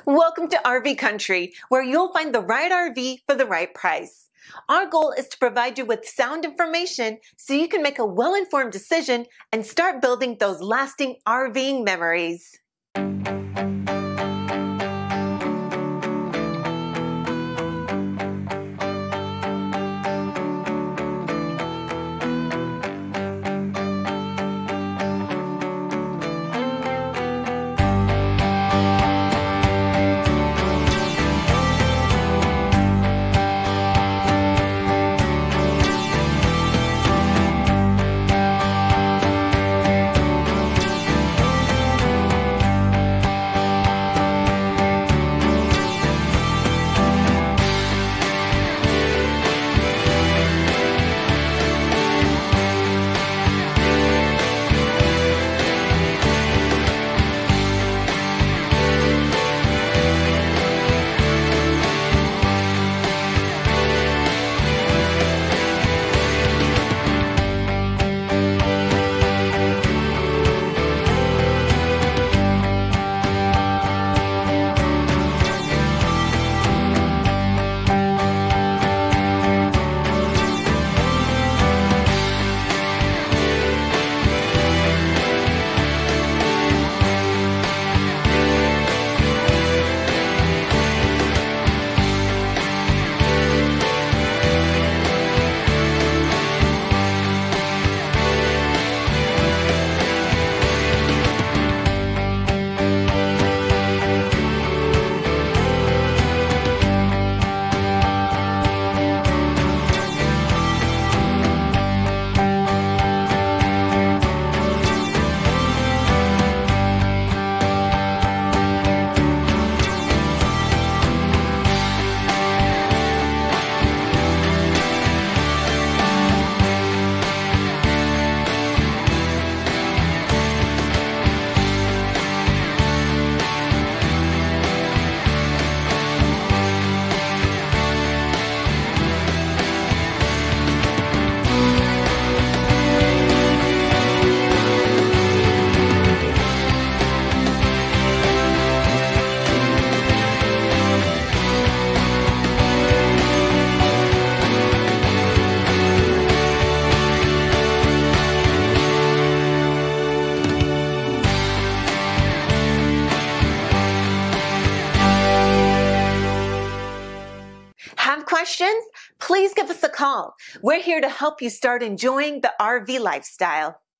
Welcome to RV Country, where you'll find the right RV for the right price. Our goal is to provide you with sound information so you can make a well-informed decision and start building those lasting RVing memories. Have questions? Please give us a call. We're here to help you start enjoying the RV lifestyle.